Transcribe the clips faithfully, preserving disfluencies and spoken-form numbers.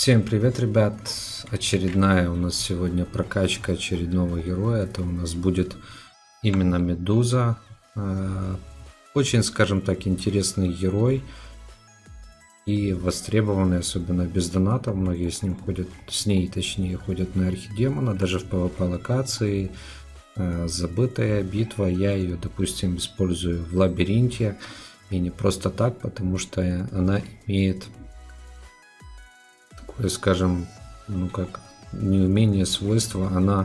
Всем привет, ребят! Очередная у нас сегодня прокачка очередного героя. Это у нас будет именно Медуза. Очень, скажем так, интересный герой и востребованный, особенно без донатов. Многие с ним ходят, с ней точнее, ходят на архидемона, даже в пэ вэ пэ локации. Забытая битва. Я ее, допустим, использую в лабиринте. И не просто так, потому что она имеет, скажем, ну как неумение, свойства. Она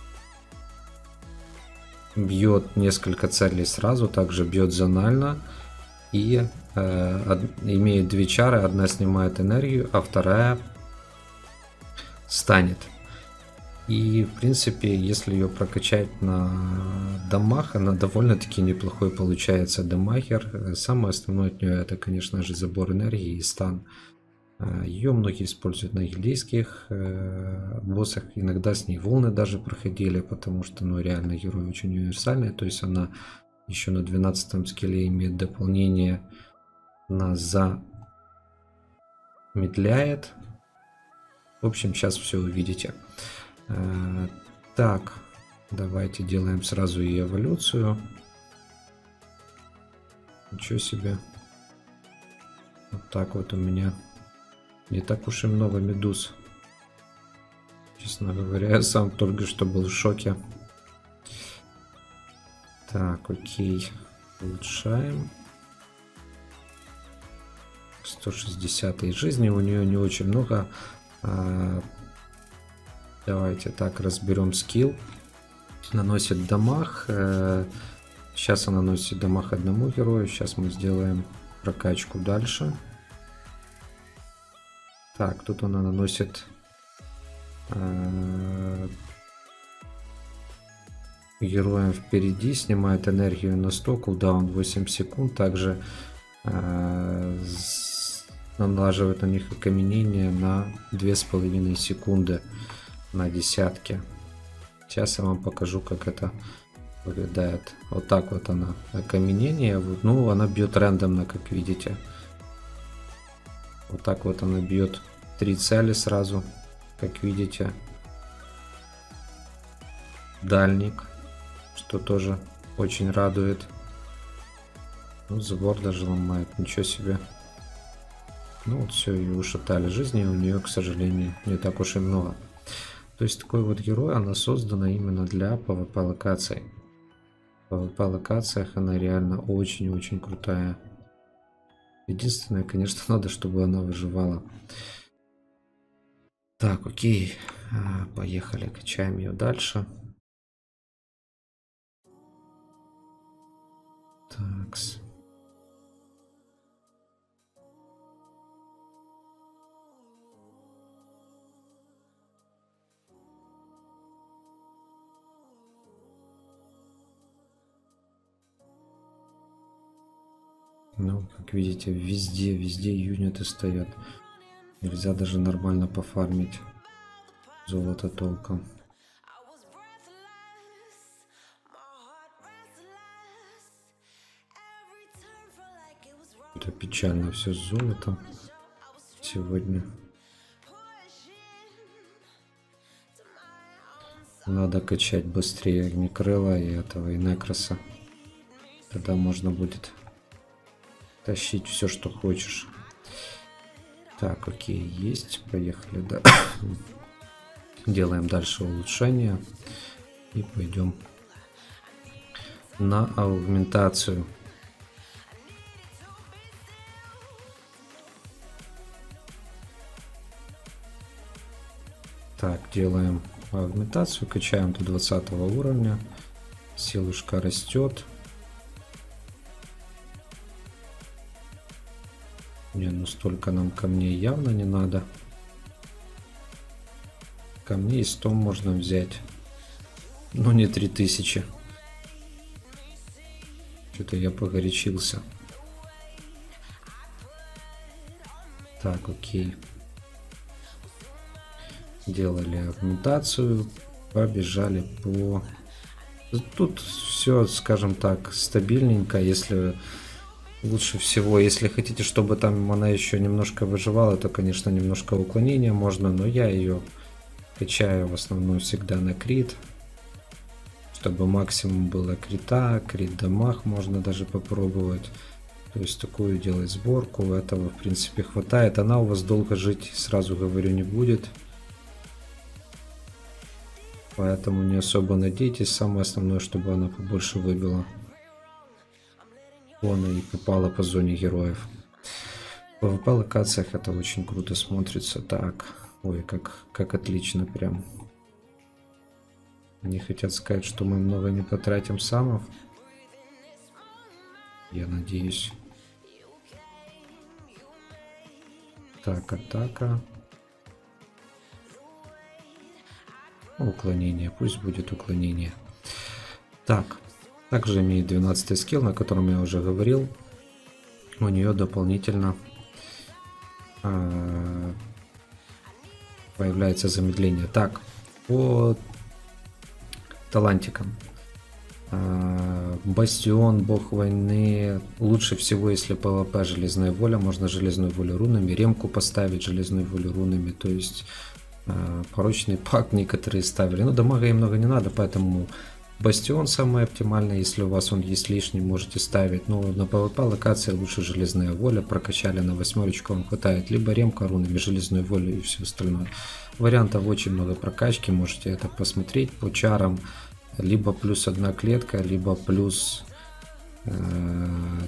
бьет несколько целей сразу, также бьет зонально и э, имеет две чары. Одна снимает энергию, а вторая станет. И в принципе, если ее прокачать на дамаг, она довольно-таки неплохой получается дамагер. Самое основное от нее это, конечно же, забор энергии и стан. Ее многие используют на гильдейских э, боссах, иногда с ней волны даже проходили, потому что, ну, реально герой очень универсальный. То есть она еще на двенадцатом скилле имеет дополнение на замедляет. В общем, сейчас все увидите. Э, так, давайте делаем сразу и эволюцию. Ничего себе. Вот так вот у меня. Не так уж и много медуз. Честно говоря, я сам только что был в шоке. Так, окей. Улучшаем. сто шестьдесят и жизни у нее не очень много. А, давайте так разберем скилл. Наносит дамаг. Сейчас она наносит дамаг одному герою. Сейчас мы сделаем прокачку дальше. Так, тут она наносит э, героям впереди, снимает энергию на сто, кулдаун восемь секунд, также э, налаживает на них окаменение на две с половиной секунды на десятке. Сейчас я вам покажу, как это выглядит. Вот так вот она, окаменение, ну она бьет рандомно, как видите. Вот так вот она бьет три цели сразу, как видите. Дальник, что тоже очень радует. Ну, забор даже ломает, ничего себе. Ну вот все, ее ушатали. Жизни у нее, к сожалению, не так уж и много. То есть такой вот герой, она создана именно для пэ вэ пэ локаций. В пэ вэ пэ локациях она реально очень-очень крутая. Единственное, конечно, надо, чтобы она выживала. Так, окей. Поехали, качаем ее дальше. Такс. Ну, как видите, везде, везде юниты стоят. Нельзя даже нормально пофармить золото толком. Это печально все с золотом сегодня. Надо качать быстрее Огнекрыла и этого, и Некроса. Тогда можно будет тащить все, что хочешь. Так, окей, есть. Поехали, да. Делаем дальше улучшение. И пойдем на аугментацию. Так, делаем аугментацию. Качаем до двадцатого уровня. Силушка растет. Не, ну столько нам камней явно не надо. Камней сто можно взять. Но не три тысячи. Что-то я погорячился. Так, окей. Делали аугментацию. Побежали по... Тут все, скажем так, стабильненько. Если Лучше всего, если хотите, чтобы там она еще немножко выживала, то, конечно, немножко уклонения можно, но я ее качаю в основном всегда на крит, чтобы максимум было крита, крит дамаг можно даже попробовать. То есть такую делать сборку, этого в принципе хватает. Она у вас долго жить, сразу говорю, не будет. Поэтому не особо надейтесь. Самое основное, чтобы она побольше выбила. Вон и попала по зоне героев. В пэ вэ пэ локациях это очень круто смотрится. Так, ой, как, как отлично прям. Они хотят сказать, что мы много не потратим самов. Я надеюсь. Так, атака. Уклонение, пусть будет уклонение. Так, также имеет двенадцатый скилл, на котором я уже говорил. У нее дополнительно э, появляется замедление. Так, по талантикам. Э, Бастион, бог войны. Лучше всего, если пэ вэ пэ железная воля, можно железную волю рунами. Ремку поставить железную волю рунами. То есть порочный пак некоторые ставили. Но дамага им много не надо, поэтому бастион самый оптимальный. Если у вас он есть лишний, можете ставить. Но на пэ вэ пэ локации лучше железная воля. Прокачали на восьмерочку, вам хватает. Либо ремка рунами, железную волю и все остальное. Вариантов очень много прокачки. Можете это посмотреть по чарам. Либо плюс одна клетка, либо плюс э,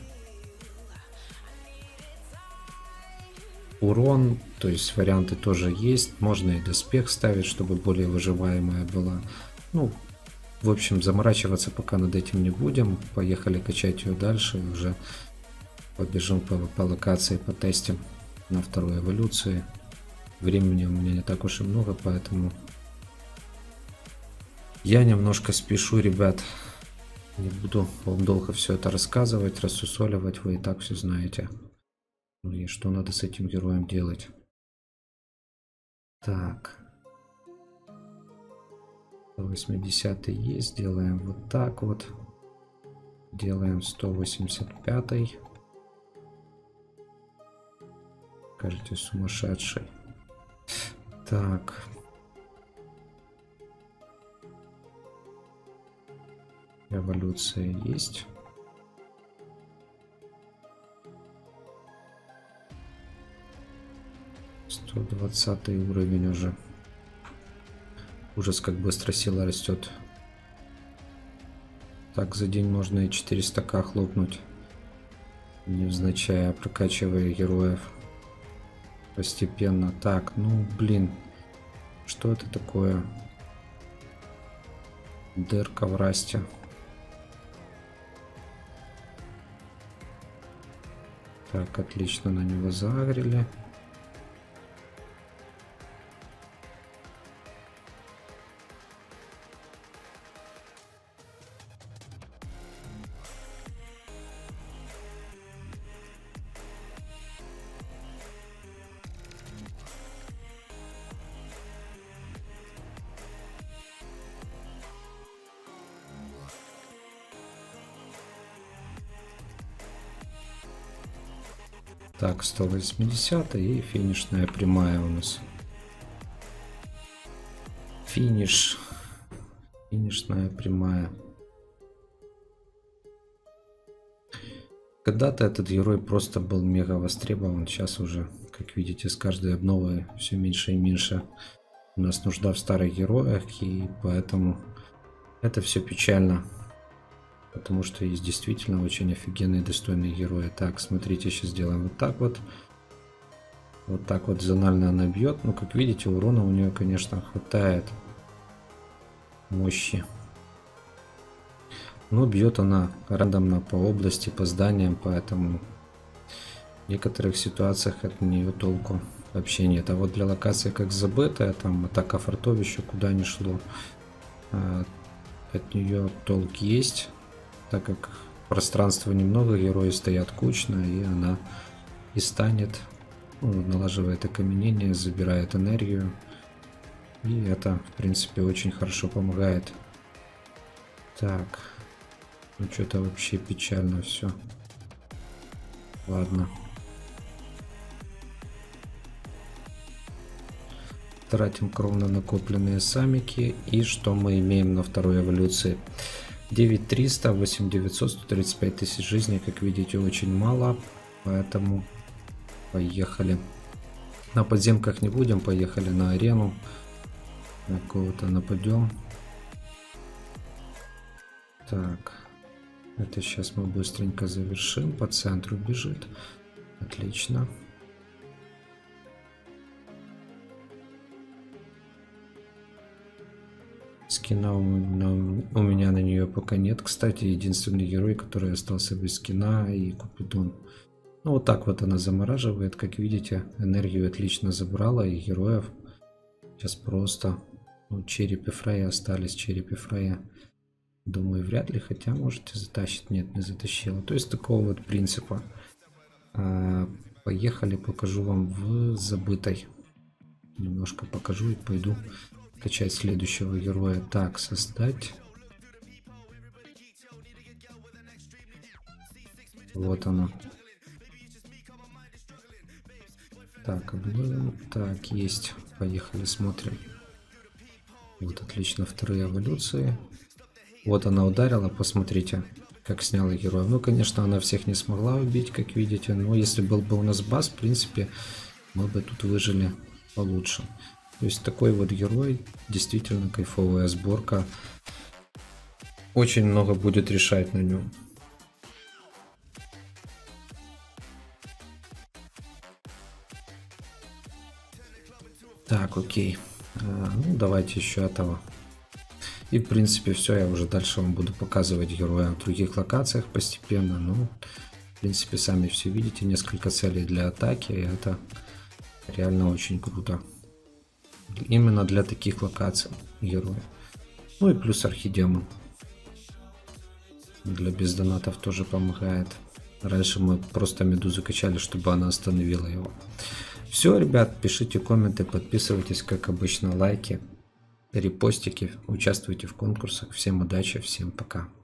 урон, то есть варианты тоже есть. Можно и доспех ставить, чтобы более выживаемая была. Ну, в общем, заморачиваться пока над этим не будем. Поехали качать ее дальше. Уже побежим по, по локации, потестим на второй эволюции. Времени у меня не так уж и много, поэтому я немножко спешу, ребят. Не буду вам долго все это рассказывать, рассусоливать. Вы и так все знаете. И что надо с этим героем делать. Так. восьмидесятый есть. Делаем вот так вот. Делаем сто восемьдесят пятый. Кажется, сумасшедший. Так. Эволюция есть. сто двадцатый уровень уже. Ужас, как быстро сила растет. Так, за день можно и четыреста ка хлопнуть. Невзначай, прокачивая героев. Постепенно. Так, ну блин. Что это такое? Дырка в расте. Так, отлично, на него заагрили. Так, сто восемьдесят и финишная прямая у нас. Финиш. Финишная прямая. Когда-то этот герой просто был мега востребован. Сейчас уже, как видите, с каждой обновой все меньше и меньше у нас нужда в старых героях. И поэтому это все печально. Потому что есть действительно очень офигенные, достойные герои. Так, смотрите, сейчас сделаем вот так вот. Вот так вот зонально она бьет. Ну, как видите, урона у нее, конечно, хватает. Мощи. Но бьет она рандомно по области, по зданиям. Поэтому в некоторых ситуациях от нее толку вообще нет. А вот для локации как забытая, там атака фортовища, куда ни шло, от нее толк есть. Так как пространства немного, герои стоят кучно, и она и станет, ну, налаживает окаменение, забирает энергию. И это, в принципе, очень хорошо помогает. Так, ну что-то вообще печально все. Ладно. Тратим кровно накопленные самики. И что мы имеем на второй эволюции? девять триста, восемь девятьсот, сто тридцать пять тысяч жизней. Как видите, очень мало. Поэтому поехали. На подземках не будем. Поехали на арену. На кого-то нападем. Так. Это сейчас мы быстренько завершим. По центру бежит. Отлично. Скина у меня, у меня на нее пока нет. Кстати, единственный герой, который остался без скина, и Купидон. Ну, вот так вот она замораживает. Как видите, энергию отлично забрала, и героев сейчас просто... Ну, черепи Фрея остались. Черепи Фрея, думаю, вряд ли. Хотя, можете затащить. Нет, не затащила. То есть, такого вот принципа. А, поехали, покажу вам в забытой. Немножко покажу и пойду качать следующего героя. Так, создать. Вот оно. Так, обновим. Так, есть. Поехали, смотрим. Вот, отлично, вторые эволюции. Вот она ударила, посмотрите, как сняла героя. Ну, конечно, она всех не смогла убить, как видите. Но если был бы у нас бас, в принципе, мы бы тут выжили получше. То есть такой вот герой, действительно кайфовая сборка. Очень много будет решать на нем. Так, окей. А, ну, давайте еще этого. И в принципе все, я уже дальше вам буду показывать героя в других локациях постепенно. Ну, в принципе, сами все видите, несколько целей для атаки, и это реально очень круто. Именно для таких локаций героя. Ну и плюс архидемон. Для бездонатов тоже помогает. Раньше мы просто медузу качали, чтобы она остановила его. Все, ребят, пишите комменты, подписывайтесь, как обычно, лайки, репостики, участвуйте в конкурсах. Всем удачи, всем пока.